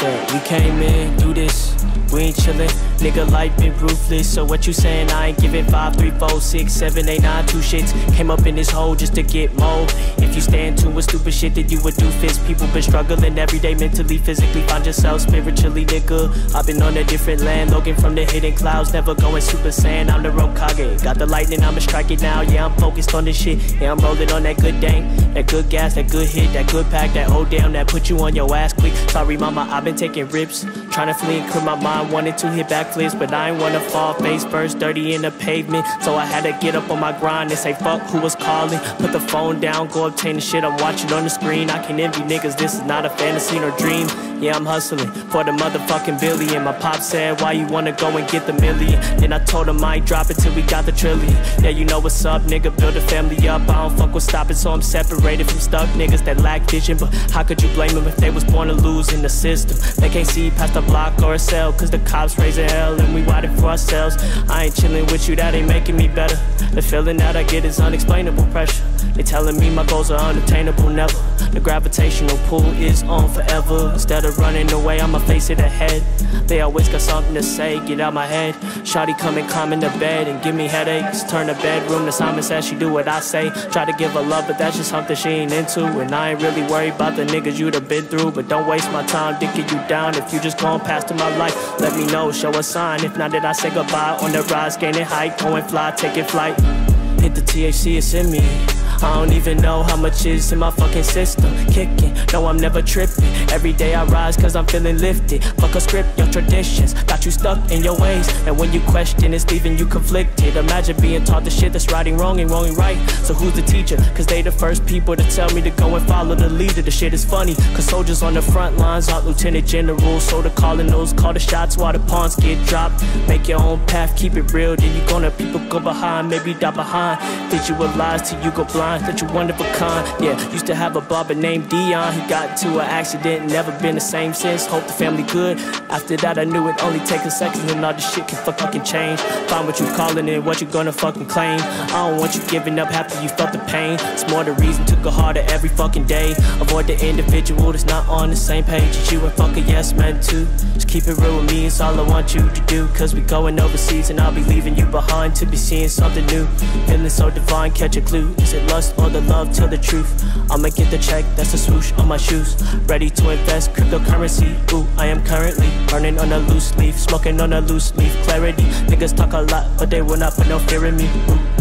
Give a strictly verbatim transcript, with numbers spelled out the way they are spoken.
Said we came in, do this, we ain't chillin'. Nigga, life been ruthless. So what you saying? I ain't giving five, three, four, six, seven, eight, nine, two shits. Came up in this hole just to get more. If you stand to with stupid shit, then you would do fist. People been struggling every day, mentally, physically. Find yourself spiritually, nigga. I've been on a different land, Logan from the hidden clouds, never going Super Saiyan. I'm the Rokage, got the lightning, I'ma strike it now. Yeah, I'm focused on this shit. Yeah, I'm rolling on that good dang, that good gas, that good hit, that good pack, that hold down, that put you on your ass quick. Sorry, mama, I've been taking rips, trying to flee and clear my mind. Wanted to hit backflips, but I ain't wanna fall face first, dirty in the pavement. So I had to get up on my grind and say fuck who was calling. Put the phone down, go obtain the shit I'm watching on the screen. I can envy niggas, this is not a fantasy nor dream. Yeah, I'm hustling for the motherfucking billion. My pop said, why you wanna go and get the million? Then I told him I ain't drop it till we got the trillion. Yeah, you know what's up, nigga, build a family up. I don't fuck with stopping, so I'm separated from stuck niggas that lack vision. But how could you blame them if they was born to lose in the system? They can't see past a block or a cell, cause the cops raising hell and we ride it for ourselves. I ain't chilling with you, that ain't making me better. The feeling that I get is unexplainable pressure. They telling me my goals are unattainable, never. The gravitational pull is on forever. Instead of running away, I'ma face it ahead. They always got something to say, get out my head. Shawty come and climb in the bed and give me headaches. Turn the bedroom to Simon Says, she do what I say. Try to give her love, but that's just something she ain't into. And I ain't really worried about the niggas you'd have been through. But don't waste my time dicking you down. If you just going past in my life, let me know, show a sign. If not, then I say goodbye. On the rise, gaining height, going fly, taking flight. Hit the T H C, it's in me. I don't even know how much is in my fucking system. Kicking, no, I'm never tripping. Every day I rise cause I'm feeling lifted. Fuck a script, your traditions got you stuck in your ways. And when you question, it's leaving you conflicted. Imagine being taught the shit that's right and wrong and wrong and right. So who's the teacher? Cause they the first people to tell me to go and follow the leader. The shit is funny, cause soldiers on the front lines aren't lieutenant generals. So the calling those, call the shots while the pawns get dropped. Make your own path, keep it real. Then you gonna people go behind, maybe die behind. Visualize till you go blind. That you one of a kind. Yeah, used to have a barber named Dion. He got into an accident, never been the same since. Hope the family good. After that I knew it only taking seconds and all this shit can fucking change. Find what you calling it, what you gonna fucking claim. I don't want you giving up after you felt the pain. It's more the reason to go harder every fucking day. Avoid the individual that's not on the same page as you, and fuck a yes man too. Just keep it real with me, it's all I want you to do. Cause we going overseas and I'll be leaving you behind to be seeing something new. Feeling so divine, catch a clue. Is it lust or the love? Tell the truth. I'ma get the check, that's a swoosh on my shoes. Ready to invest cryptocurrency. Ooh, I am currently burning on a loose leaf, smoking on a loose leaf. Clarity, niggas talk a lot, but they will not put no fear in me. Ooh.